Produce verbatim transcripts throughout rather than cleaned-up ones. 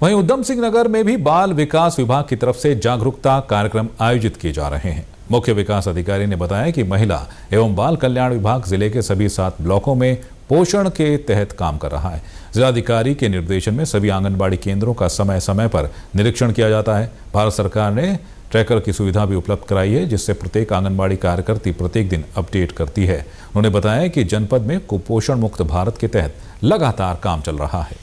वहीं उधम सिंह नगर में भी बाल विकास विभाग की तरफ से जागरूकता कार्यक्रम आयोजित किए जा रहे हैं। मुख्य विकास अधिकारी ने बताया कि महिला एवं बाल कल्याण विभाग जिले के सभी सात ब्लॉकों में पोषण के तहत काम कर रहा है। जिलाधिकारी के निर्देशन में सभी आंगनबाड़ी केंद्रों का समय समय पर निरीक्षण किया जाता है। भारत सरकार ने ट्रैकर की सुविधा भी उपलब्ध कराई है, जिससे प्रत्येक आंगनबाड़ी कार्यकर्ती प्रत्येक दिन अपडेट करती है। उन्होंने बताया कि जनपद में कुपोषण मुक्त भारत के तहत लगातार काम चल रहा है।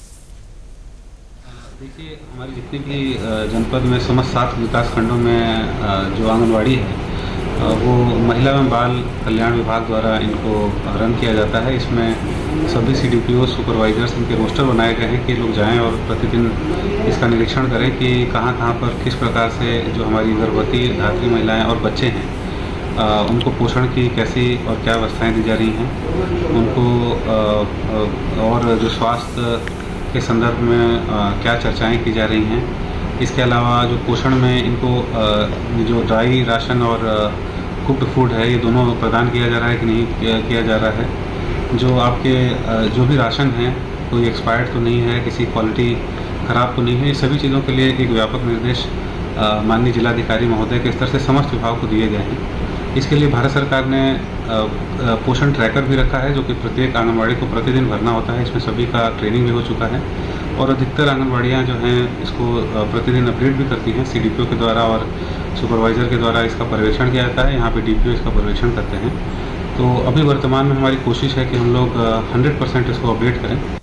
देखिए, हमारी जितनी भी जनपद में समस्त सात विकास खंडों में जो आंगनबाड़ी है वो महिला एवं बाल कल्याण विभाग द्वारा इनको रन किया जाता है। इसमें सभी C D P O supervisors इनके रोस्टर बनाए गए हैं कि लोग जाएं और प्रतिदिन इसका निरीक्षण करें कि कहां कहां पर किस प्रकार से जो हमारी गर्भवती धात्री महिलाएं और बच्चे हैं आ, उनको पोषण की कैसी और क्या व्यवस्थाएं दी जा रही हैं, उनको आ, और जो स्वास्थ्य के संदर्भ में आ, क्या चर्चाएं की जा रही हैं। इसके अलावा जो पोषण में इनको आ, जो ड्राई राशन और कुक्ड फूड है, ये दोनों प्रदान किया जा रहा है कि नहीं किया जा रहा है। जो आपके जो भी राशन है कोई एक्सपायर्ड तो नहीं है, किसी क्वालिटी ख़राब तो नहीं है। ये सभी चीज़ों के लिए एक व्यापक निर्देश माननीय जिलाधिकारी महोदय के स्तर से समस्त विभाग को दिए गए हैं। इसके लिए भारत सरकार ने पोषण ट्रैकर भी रखा है, जो कि प्रत्येक आंगनबाड़ी को प्रतिदिन भरना होता है। इसमें सभी का ट्रेनिंग भी हो चुका है और अधिकतर आंगनबाड़ियाँ जो हैं इसको प्रतिदिन अपडेट भी करती हैं सी डी पी ओ के द्वारा और सुपरवाइज़र के द्वारा। इसका पर्यवेक्षण किया जाता है। यहाँ पे डी पी ओ इसका पर्यवेक्षण करते हैं। तो अभी वर्तमान में हमारी कोशिश है कि हम लोग हंड्रेड परसेंट इसको अपडेट करें।